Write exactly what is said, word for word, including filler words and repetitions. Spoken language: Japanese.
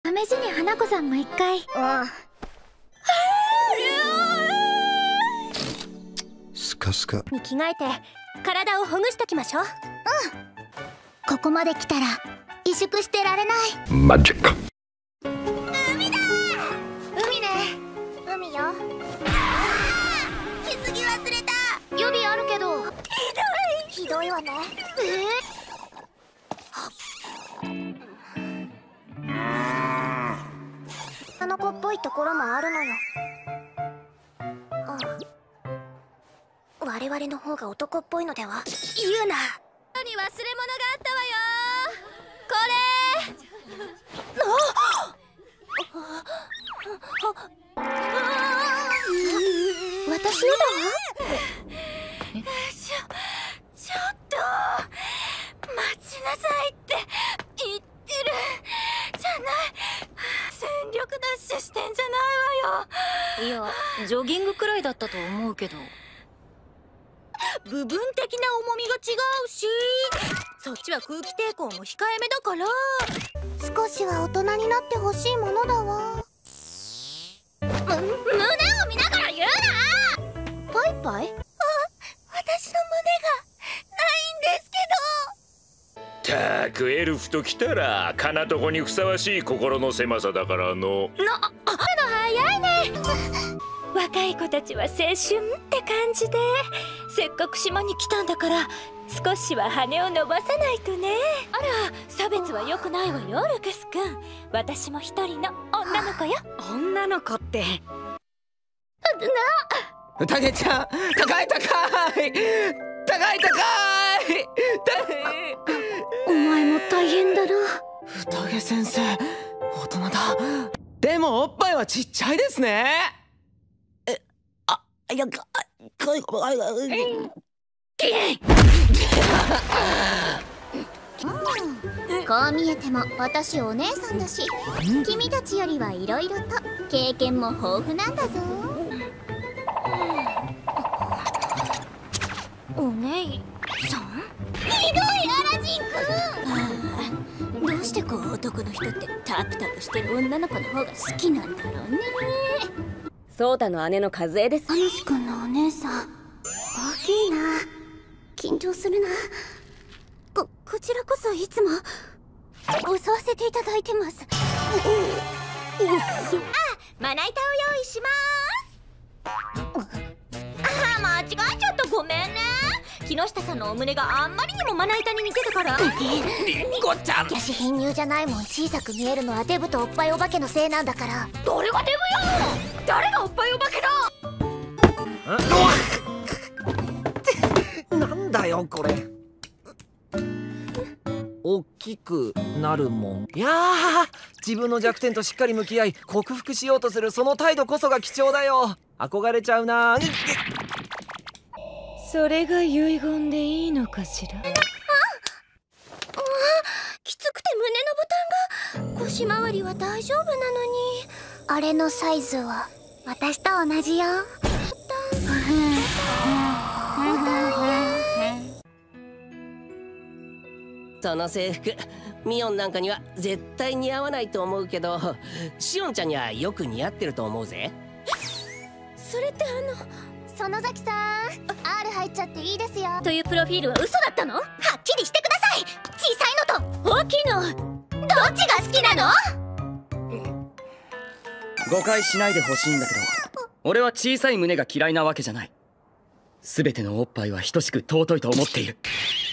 試しに花子さんも一回。ああ。 スカスカに着替えて体をほぐしときましょう。うん。 ここまで来たら萎縮してられない。 マジか。 海だ。海ね。海よ。水着忘れた。 予備あるけど。 ひどい。ひどいわね。えあの子っぽいところもあるのよ。ああ、我々の方が男っぽいのでは。言うな。 に忘れ物があったわよ。これ。 私のだわ。 ちょ、ちょっと待ちなさいって言ってるじゃない。全力ダッシュしてんじゃないわよ。 いや、ジョギングくらいだったと思うけど。 部分的な重みが違うし、そっちは空気抵抗も控えめだから。 少しは大人になってほしいものだわ。 む胸を見ながら言うな。 パイパイ？あ、私の胸がないんですけど。たくエルフときたらかなとこにふさわしい心の狭さだからの。 な、あの早いね。若い子たちは青春って感じで、せっかく島に来たんだから少しは羽を伸ばさないとね。あら、差別は良くないわよ、ルクスくん。私も一人の女の子よ。 女の子って。 な、タゲちゃん、高い高い高い高いお前も大変だな。 宴先生、大人だ。でもおっぱいはちっちゃいですね。え、あ、いや、か、か、 こう見えても私お姉さんだし、君たちよりはいろいろと経験も豊富なんだぞ。 お姉さん？ ひどいアラジンくん。 どうしてこう男の人ってタプタプしてる女の子の方が好きなんだろうね。 ソータの姉の和江です。 アヌシ君のお姉さん、大きいな。緊張するな。こ、こちらこそいつも襲わせていただいてます。 お、お、そ。あ、まな板を用意します。あ、間違えちゃったごめんね。木下さんのお胸があんまりにもまな板に似てたから。 リンゴちゃん。 キャシ編入じゃないもん。小さく見えるのはデブとおっぱいお化けのせいなんだから。 誰がデブよ。誰がおっぱいお化けだ。 なんだよこれ。大きくなるもん。いやー、自分の弱点としっかり向き合い克服しようとするその態度こそが貴重だよ。憧れちゃうな。 それが遺言でいいのかしら。あ、あ、 きつくて胸のボタンが。腰回りは大丈夫なのに。あれのサイズは私と同じよ。 その制服、ミオンなんかには絶対似合わないと思うけど、シオンちゃんにはよく似合ってると思うぜ。 それってあの園崎さん、 アール 入っちゃっていいですよというプロフィールは嘘だったの？はっきりしてください。小さいのと大きいの、 どっちが好きなの？ 誤解しないでほしいんだけど、俺は小さい胸が嫌いなわけじゃない。全てのおっぱいは等しく尊いと思っている。